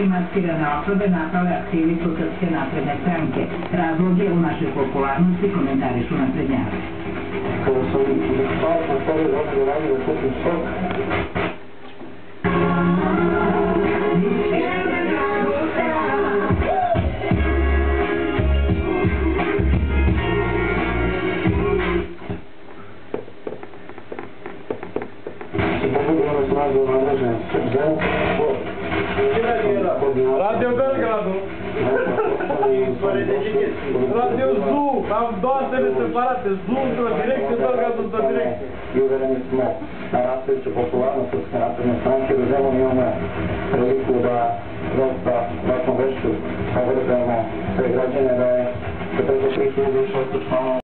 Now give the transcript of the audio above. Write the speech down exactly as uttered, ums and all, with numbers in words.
i maskirane osobe napale aktivistu Srpske napredne stranke. Razlog je u našoj popularnosti, komentarišu naprednjaci. Kada sam spao na tebe da ovdje radi da kupim sok, Radio Belgradu. Radio Zul, am două antene separate, Zul de la direcție, Belgradu de la direcție. I uvereni smo na rastujuću popularnost Srpske napredne stranke, da želimo imamo priliku da dosta vašom vešću obrazujemo sve građane, da je četrdeset tri hiljade šesto članova